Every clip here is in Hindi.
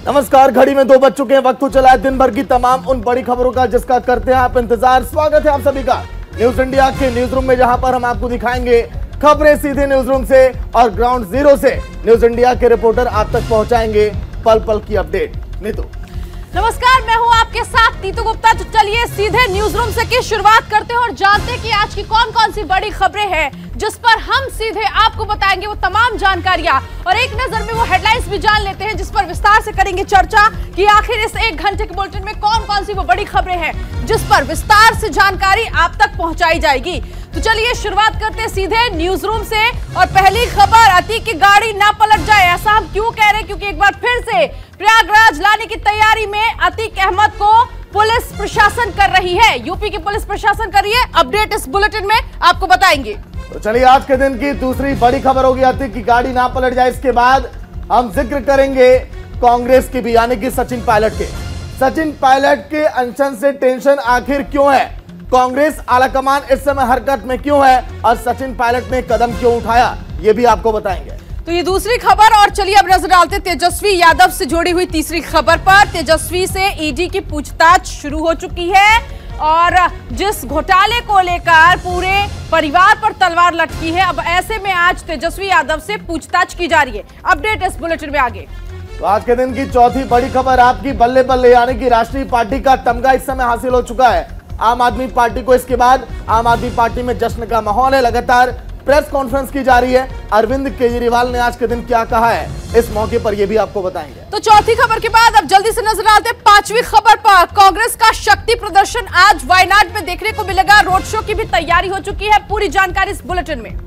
नमस्कार, घड़ी में 2 बज चुके हैं। वक्त हो चला है दिन भर की तमाम उन बड़ी खबरों का जिसका करते हैं आप इंतजार। स्वागत है आप सभी का न्यूज इंडिया के न्यूज रूम में, जहां पर हम आपको दिखाएंगे खबरें सीधे न्यूज रूम से और ग्राउंड जीरो से। न्यूज इंडिया के रिपोर्टर आप तक पहुंचाएंगे पल पल की अपडेट। नीतू नमस्कार, मैं हूं आपके साथ नीतू गुप्ता। तो चलिए सीधे न्यूज रूम से की शुरुआत करते हैं और जानते हैं कि आज की कौन कौन सी बड़ी खबरें हैं जिस पर हम सीधे आपको बताएंगे वो तमाम जानकारियां। और एक नजर में वो हेडलाइंस भी जान लेते हैं जिस पर विस्तार से करेंगे चर्चा कि आखिर इस 1 घंटे के बुलेटिन में कौन कौन सी वो बड़ी खबरें हैं जिस पर विस्तार से जानकारी आप तक पहुंचाई जाएगी। तो चलिए शुरुआत करते हैं सीधे न्यूज रूम से। और पहली खबर, अतीक की गाड़ी ना पलट जाए, ऐसा हम क्यों कह रहे हैं? क्योंकि एक बार फिर से प्रयागराज लाने की तैयारी में अतीक अहमद को पुलिस प्रशासन कर रही है। यूपी की पुलिस प्रशासन कर रही है। अपडेट इस बुलेटिन में आपको बताएंगे। तो चलिए आज के दिन की दूसरी बड़ी खबर होगी अतीक की गाड़ी ना पलट जाए। इसके बाद हम जिक्र करेंगे कांग्रेस की भी, यानी कि सचिन पायलट के। सचिन पायलट के अनशन से टेंशन आखिर क्यों है? कांग्रेस आलाकमान इस समय हरकत में क्यों है और सचिन पायलट ने कदम क्यों उठाया, ये भी आपको बताएंगे। तो ये दूसरी खबर। और चलिए अब नजर डालते तेजस्वी यादव से जुड़ी हुई तीसरी खबर पर। तेजस्वी से ईडी की पूछताछ शुरू हो चुकी है और जिस घोटाले को लेकर पूरे परिवार पर तलवार लटकी है, अब ऐसे में आज तेजस्वी यादव से पूछताछ की जा रही है। अपडेट इस बुलेटिन में आगे। तो आज के दिन की चौथी बड़ी खबर आपकी बल्ले बल्ले, यानी कि राष्ट्रीय पार्टी का तमगा इस समय हासिल हो चुका है आम आदमी पार्टी को। इसके बाद आम आदमी पार्टी में जश्न का माहौल है। लगातार प्रेस कॉन्फ्रेंस की जा रही है। अरविंद केजरीवाल ने आज के दिन क्या कहा है, इस मौके पर यह भी आपको बताएंगे। तो चौथी खबर के बाद अब जल्दी से नजर डालते हैं पांचवी खबर पर। कांग्रेस का शक्ति प्रदर्शन आज वायनाड में देखने को मिलेगा। रोड शो की भी तैयारी हो चुकी है। पूरी जानकारी इस बुलेटिन में।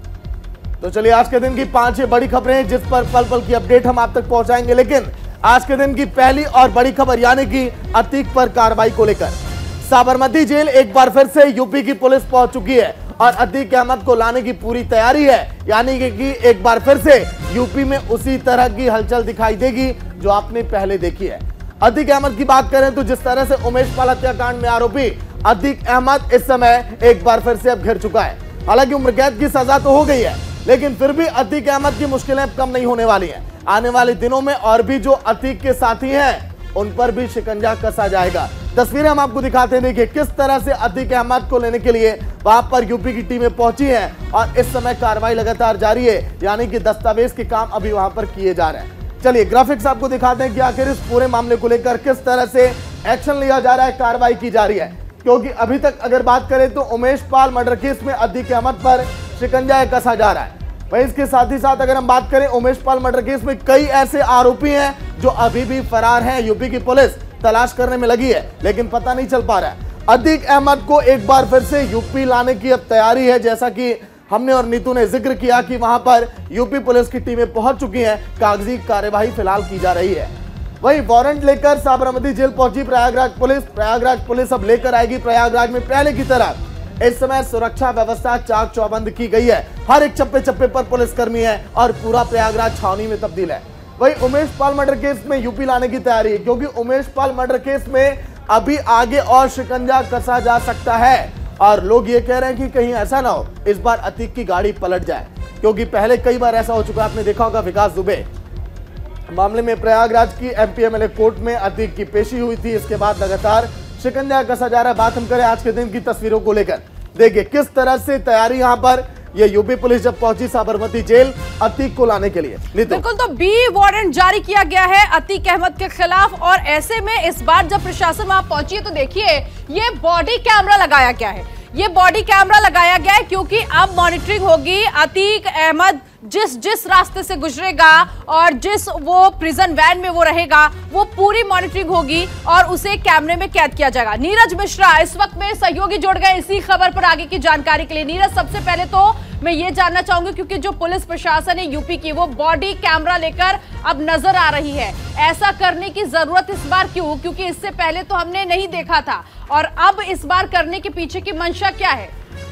तो चलिए आज के दिन की 5 बड़ी खबरें जिस पर पल पल की अपडेट हम आप तक पहुंचाएंगे। लेकिन आज के दिन की पहली और बड़ी खबर, यानी कि अतीक पर कार्रवाई को लेकर साबरमती जेल एक बार फिर से यूपी की पुलिस पहुंच चुकी है और अतीक अहमद को लाने की पूरी तैयारी है। यानी कि एक बार फिर से यूपी में उसी तरह की हलचल दिखाई देगी जो आपने पहले देखी है। अतीक अहमद की बात करें तो जिस तरह से उमेश पाल हत्याकांड में आरोपी अतीक अहमद इस समय एक बार फिर से अब घिर चुका है। हालांकि उम्र कैद की सजा तो हो गई है, लेकिन फिर भी अतीक अहमद की मुश्किलें कम नहीं होने वाली हैं। आने वाले दिनों में और भी जो अतीक के साथी हैं उन पर भी शिकंजा कसा जाएगा। तस्वीरें हम आपको दिखाते हैं। देखिए किस तरह से अतीक अहमद को लेने के लिए वहां पर यूपी की टीमें पहुंची हैं और इस समय कार्रवाई लगातार जारी है, यानी कि दस्तावेज के काम अभी वहां पर किए जा रहे हैं। चलिए ग्राफिक्स आपको दिखाते हैं कि आखिर इस पूरे मामले को लेकर किस तरह से एक्शन लिया जा रहा है, कार्रवाई की जा रही है। क्योंकि अभी तक अगर बात करें तो उमेश पाल मर्डर केस में अतीक अहमद पर शिकंजा कसा जा रहा है। वहीं इसके साथ ही साथ अगर हम बात करें उमेश पाल मर्डर केस में कई ऐसे आरोपी हैं जो अभी भी फरार हैं। यूपी की पुलिस तलाश करने में लगी है, लेकिन पता नहीं चल पा रहा है। अतीक अहमद को एक बार फिर से यूपी लाने की अब तैयारी है। जैसा कि हमने और नीतू ने जिक्र किया कि वहां पर यूपी पुलिस की टीमें पहुंच चुकी हैं। कागजी कार्यवाही फिलहाल की जा रही है। वहीं वारंट लेकर साबरमती जेल पहुंची प्रयागराज पुलिस। प्रयागराज पुलिस अब लेकर आएगी प्रयागराज में पहले की तरह इस समय सुरक्षा व्यवस्था चाक चौबंद की गई है। हर एक चप्पे चप्पे पर पुलिसकर्मी है और पूरा प्रयागराज छावनी में तब्दील है। वही उमेश पाल मर्डर केस में यूपी लाने की तैयारी है, क्योंकि उमेश पाल मर्डर केस में अभी आगे और शिकंजा कसा जा सकता है। और लोग ये कह रहे हैं कि कहीं ऐसा ना हो इस बार अतीक की गाड़ी पलट जाए, क्योंकि पहले कई बार ऐसा हो चुका है। आपने देखा होगा विकास दुबे मामले में प्रयागराज की एमपीएमएलए कोर्ट में अतीक की पेशी हुई थी। इसके बाद लगातार शिकंजा कसा जा रहा है। बात हम करें आज के दिन की तस्वीरों को लेकर, देखिए किस तरह से तैयारी यहां पर ये यूपी पुलिस जब पहुंची साबरमती जेल अतीक को लाने के लिए। बिल्कुल, तो बी वारंट जारी किया गया है अतीक अहमद के खिलाफ। और ऐसे में इस बार जब प्रशासन वहां पहुंची है तो देखिए ये बॉडी कैमरा लगाया गया है। ये बॉडी कैमरा लगाया गया है क्योंकि अब मॉनिटरिंग होगी। अतीक अहमद जिस रास्ते से गुजरेगा और जिस वो प्रिजन वैन में वो रहेगा, वो पूरी मॉनिटरिंग होगी और उसे कैमरे में कैद किया जाएगा। नीरज मिश्रा इस वक्त में सहयोगी जुड़ गए इसी खबर पर आगे की जानकारी के लिए। नीरज, सबसे पहले तो मैं ये जानना चाहूंगी, क्योंकि जो पुलिस प्रशासन है यूपी की वो बॉडी कैमरा लेकर अब नजर आ रही है, ऐसा करने की जरूरत इस बार क्यों? क्योंकि इससे पहले तो हमने नहीं देखा था और अब इस बार करने के पीछे की मंशा क्या है?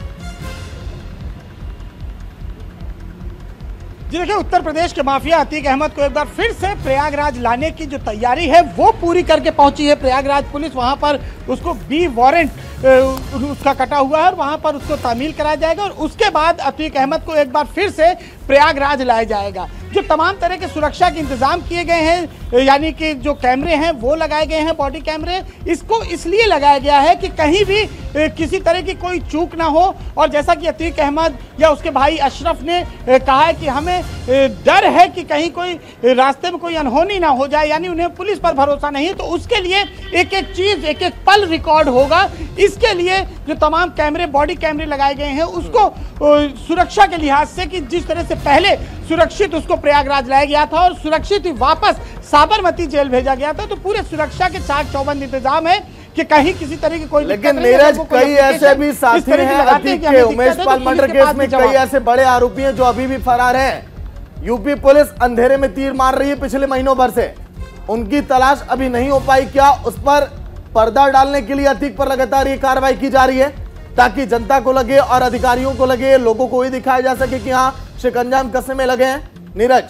जी देखिए, उत्तर प्रदेश के माफिया अतीक अहमद को एक बार फिर से प्रयागराज लाने की जो तैयारी है वो पूरी करके पहुंची है प्रयागराज पुलिस। वहां पर उसको बी वारंट उसका कटा हुआ है और वहां पर उसको तामील कराया जाएगा और उसके बाद अतीक अहमद को एक बार फिर से प्रयागराज लाया जाएगा। जो तमाम तरह के सुरक्षा के इंतजाम किए गए हैं यानी कि जो कैमरे हैं वो लगाए गए हैं, बॉडी कैमरे। इसको इसलिए लगाया गया है कि कहीं भी किसी तरह की कोई चूक ना हो। और जैसा कि अतीक अहमद या उसके भाई अशरफ ने कहा है कि हमें डर है कि कहीं कोई रास्ते में कोई अनहोनी ना हो जाए, यानी उन्हें पुलिस पर भरोसा नहीं है, तो उसके लिए एक एक चीज, एक एक पल रिकॉर्ड होगा। इसके लिए जो तमाम कैमरे, बॉडी कैमरे लगाए गए हैं, उसको सुरक्षा के लिहाज से कि जिस तरह से पहले सुरक्षित उसको प्रयागराज लाया गया था और सुरक्षित ही वापस साबरमती जेल भेजा गया था, तो पूरे सुरक्षा के चाक चौबंद इंतजाम है कि कहीं किसी तरह की कोई। लेकिन नीरज, कई ऐसे भी साथी हैं अतीक के, उमेश पाल मर्डर केस में कई ऐसे बड़े आरोपी हैं जो अभी भी फरार हैं। यूपी पुलिस अंधेरे में तीर मार रही है पिछले महीनों भर से, उनकी तलाश अभी नहीं हो पाई। क्या उस पर पर्दा डालने के लिए अतीक पर लगातार ये कार्रवाई की जा रही है ताकि जनता को लगे और अधिकारियों को लगे, लोगों को ये दिखाया जा सके कि हाँ शिकंजा हम कसने में लगे हैं? नीरज,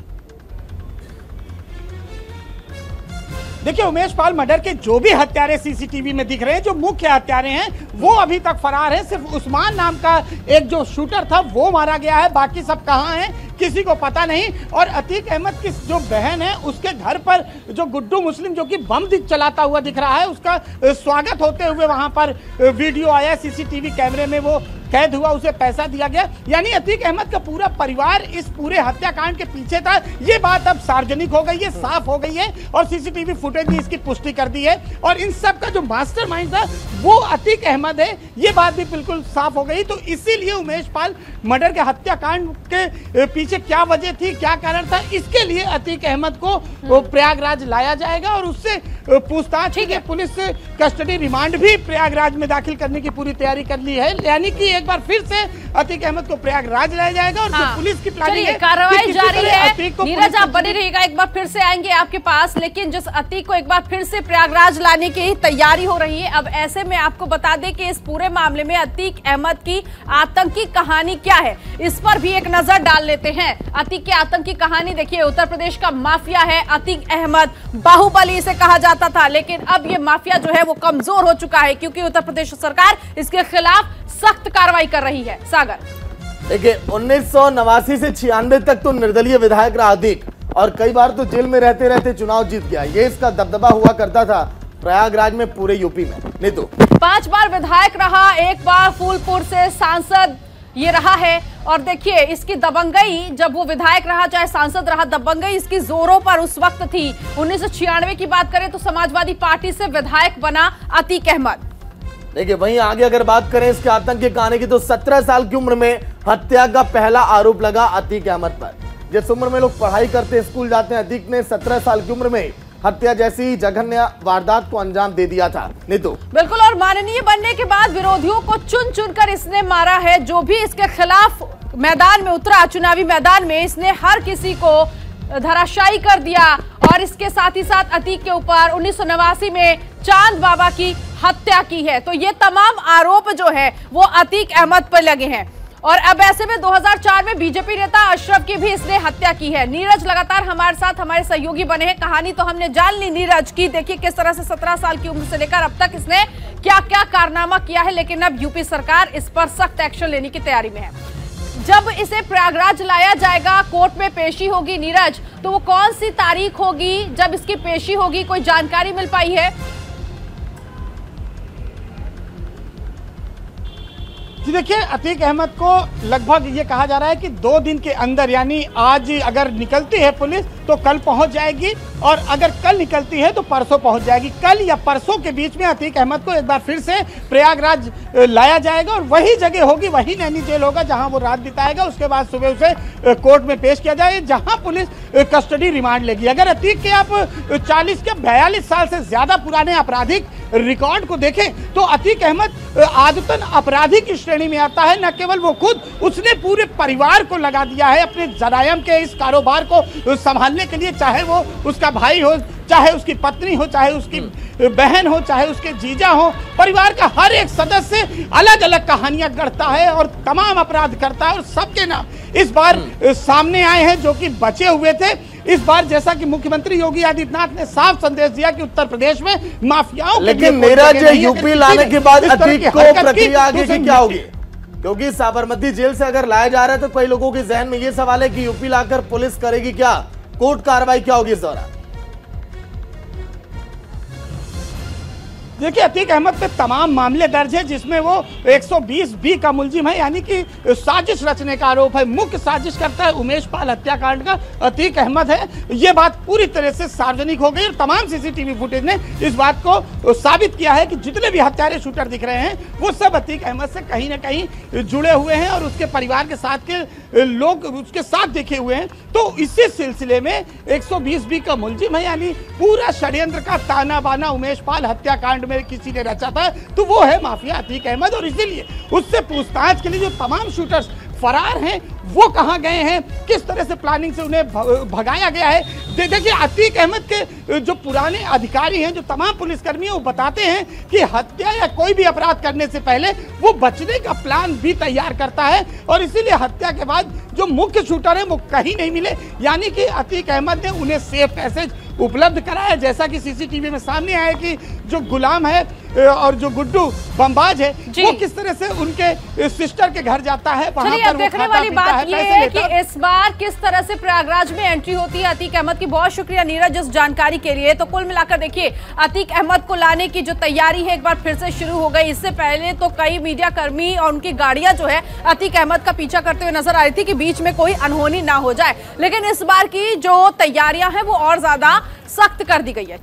देखिए, उमेश पाल मर्डर के जो भी हत्यारे सीसीटीवी में दिख रहे हैं, जो मुख्य हत्यारे हैं, वो अभी तक फरार है। सिर्फ उस्मान नाम का एक जो शूटर था वो मारा गया है, बाकी सब कहां हैं किसी को पता नहीं। और अतीक अहमद की जो बहन है, उसके घर पर जो गुड्डू मुस्लिम जो कि बम चलाता हुआ दिख रहा है, उसका स्वागत होते हुए वहां पर वीडियो आया, सीसीटीवी कैमरे में वो कैद हुआ, उसे पैसा दिया गया। यानी अतीक अहमद का पूरा परिवार इस पूरे हत्याकांड के पीछे था। ये बात अब सार्वजनिक हो गई है, साफ हो गई है और सीसीटीवी फुटेज ने इसकी पुष्टि कर दी है। और इन सब का जो मास्टरमाइंड था वो अतीक अहमद है, ये बात भी बिल्कुल साफ हो गई। तो इसीलिए उमेश पाल मर्डर के हत्याकांड के पीछे क्या वजह थी, क्या कारण था, इसके लिए अतीक अहमद को प्रयागराज लाया जाएगा और उससे पूछताछ की पुलिस कस्टडी रिमांड भी प्रयागराज में दाखिल करने की पूरी तैयारी कर ली है। यानी कि एक बार फिर से अतीक अहमद को प्रयागराज लाया जाएगा और जो पुलिस की प्लानिंग है, कार्रवाई जारी है। नीरज, आप बने रहिएगा, एक बार फिर से आएंगे आपके पास। लेकिन जिस अतीक को एक बार फिर से प्रयागराज लाने की तैयारी हो रही है, अब ऐसे में आपको बता दें कि इस पूरे मामले में अतीक अहमद की आतंकी कहानी क्या है, इस पर भी एक नजर डाल लेते हैं। अतीक की आतंकी कहानी देखिए, उत्तर प्रदेश का माफिया है अतीक अहमद, बाहुबली इसे कहा जाता था, लेकिन अब ये माफिया जो है वो कमजोर हो चुका है क्योंकि उत्तर प्रदेश सरकार इसके खिलाफ सख्त कार्रवाई कर रही है। सागर, देखिए 1989 से 96 तक तो निर्दलीय विधायक रहा अतीक और कई बार तो जेल में रहते रहते चुनाव जीत गया। ये इसका दबदबा हुआ करता था प्रयागराज में, पूरे यूपी में। नीतू 5 बार विधायक रहा, 1 बार फूलपुर से सांसद ये रहा है। और देखिए इसकी दबंगई, जब वो विधायक रहा चाहे सांसद रहा, दबंगई इसकी जोरों पर उस वक्त थी। 1996 की बात करें तो समाजवादी पार्टी से विधायक बना अतीक अहमद। देखिए वहीं आगे अगर बात करें इसके आतंक की कहानी की तो 17 साल की उम्र में हत्या का पहला आरोप लगा अतीक अहमद पर। जिस उम्र में लोग पढ़ाई करते, स्कूल जाते हैं, अतीक ने 17 साल की उम्र में हत्या जैसी जघन्य वारदात को अंजाम दे दिया था। नीतू, बिल्कुल, और माननीय बनने के बाद विरोधियों को चुन चुनकर इसने मारा है। जो भी इसके खिलाफ मैदान में उतरा, चुनावी मैदान में, इसने हर किसी को धराशायी कर दिया। और इसके साथ ही साथ अतीक के ऊपर 1989 में चांद बाबा की हत्या की है। तो ये तमाम आरोप जो है वो अतीक अहमद पर लगे हैं। और अब ऐसे में 2004 में बीजेपी नेता अशरफ की भी इसने हत्या की है। नीरज लगातार हमारे साथ हमारे सहयोगी बने हैं। कहानी तो हमने जान ली नीरज की, देखिए किस तरह से 17 साल की उम्र से लेकर अब तक इसने क्या क्या कारनामा किया है। लेकिन अब यूपी सरकार इस पर सख्त एक्शन लेने की तैयारी में है। जब इसे प्रयागराज लाया जाएगा, कोर्ट में पेशी होगी नीरज, तो वो कौन सी तारीख होगी जब इसकी पेशी होगी, कोई जानकारी मिल पाई है? जी देखिए, अतीक अहमद को लगभग ये कहा जा रहा है कि 2 दिन के अंदर, यानी आज अगर निकलती है पुलिस तो कल पहुंच जाएगी और अगर कल निकलती है तो परसों पहुंच जाएगी। कल या परसों के बीच में अतीक अहमद को एक बार फिर से प्रयागराज लाया जाएगा और वही जगह होगी, वही नैनी जेल होगा जहां वो रात बिताएगा। उसके बाद सुबह उसे कोर्ट में पेश किया जाए जहां पुलिस कस्टडी रिमांड लेगी। अगर अतीक के आप 40 के 42 साल से ज्यादा पुराने आपराधिक रिकॉर्ड को देखें तो अतीक अहमद आदतन अपराधी की श्रेणी में आता है। न केवल वो खुद, उसने पूरे परिवार को लगा दिया है अपने जरायम के इस कारोबार को संभालने के लिए, चाहे वो उसका भाई हो, चाहे उसकी पत्नी हो, चाहे उसकी बहन हो, चाहे उसके जीजा हो। परिवार का हर एक सदस्य अलग अलग कहानियां गढ़ता है और तमाम अपराध करता है और सबके नाम इस बार सामने आए हैं जो कि बचे हुए थे। इस बार जैसा कि मुख्यमंत्री योगी आदित्यनाथ ने साफ संदेश दिया कि उत्तर प्रदेश में माफियाओं, लेकिन नीरज यूपी लाने के बाद अतीक को प्रक्रिया आगे की क्या होगी? क्योंकि साबरमती जेल से अगर लाया जा रहा है तो कई लोगों के जहन में ये सवाल है कि यूपी लाकर पुलिस करेगी क्या, कोर्ट कार्रवाई क्या होगी इस दौरान? देखिए, अतीक अहमद पे तमाम मामले दर्ज है, जिसमें वो 120B का मुलजिम है, यानी कि साजिश रचने का आरोप है। मुख्य साजिश करता है उमेश पाल हत्याकांड का अतीक अहमद है। ये बात पूरी तरह से सार्वजनिक हो गई और तमाम सीसीटीवी फुटेज ने इस बात को साबित किया है कि जितने भी हत्यारे शूटर दिख रहे हैं वो सब अतीक अहमद से कहीं ना कहीं जुड़े हुए हैं और उसके परिवार के साथ के लोग उसके साथ देखे हुए हैं। तो इसी सिलसिले में 120B का मुलजिम है, यानी पूरा षड्यंत्र का ताना बाना उमेश पाल हत्याकांड में किसी ने रचा था, तो वो है माफिया अतीक अहमद। और इसीलिए उससे पूछताछ के लिए जो तमाम शूटर्स फरार हैं वो कहां गए हैं, किस तरह से प्लानिंग से उन्हें भगाया गया है। देखिए, अतीक अहमद के जो पुराने अधिकारी हैं, जो तमाम पुलिसकर्मी हैं, वो बताते हैं कि हत्या या कोई भी अपराध करने से पहले वो बचने का प्लान भी तैयार करता है और इसीलिए हत्या के बाद जो मुख्य शूटर हैं वो कहीं नहीं मिले, यानी कि अतीक अहमद ने उन्हें सेफ पैसेज उपलब्ध कराया। जैसा कि सीसीटीवी में सामने आया कि जो गुलाम है और जो गुड्डू बमबाज है वो किस तरह से उनके सिस्टर के घर जाता है, वहां पर अब देखने वाली बात ये है कि इस बार किस तरह से प्रयागराज में एंट्री होती है अतीक अहमद की। बहुत शुक्रिया नीरज इस जानकारी के लिए। तो कुल मिलाकर देखिए, अतीक अहमद को लाने की जो तैयारी है एक बार फिर से शुरू हो गई। इससे पहले तो कई मीडिया कर्मी और उनकी गाड़ियां जो है अतीक अहमद का पीछा करते हुए नजर आ रही थी कि बीच में कोई अनहोनी ना हो जाए, लेकिन इस बार की जो तैयारियां हैं वो और ज्यादा सख्त कर दी गई है।